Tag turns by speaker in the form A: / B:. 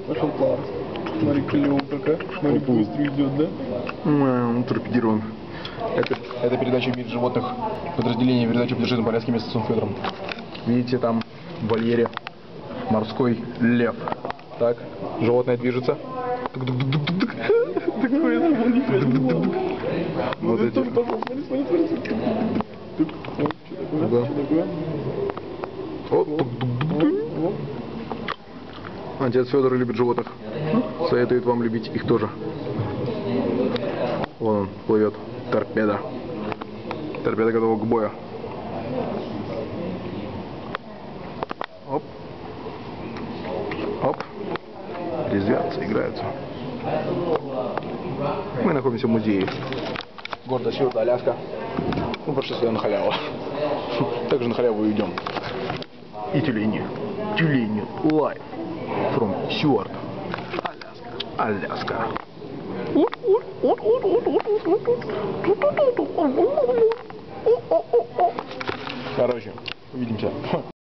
A: Пошел плавать. Смотри, клево какая. Смотри, быстро идет, да?
B: Торпедируем. Это передача «Мир животных», подразделение передачи «Подержи на порядке» вместе с Федором. Видите, там в вольере морской лев. Так, животное движется.
A: Такое
B: Вот эти.
A: тоже пошел, смотри. Что такое?
B: Отец Федор любит животных. Советует вам любить их тоже. Вон он плывет. Торпеда. Торпеда готова к бою. Оп. Оп. Резвятся, играются. Мы находимся в музее. Город Сьюарт, Аляска. Мы пошли сюда на халяву. Также на халяву идем. И тюлени. Тюлени. Live. From Сьюарт. Аляска. Короче, увидимся.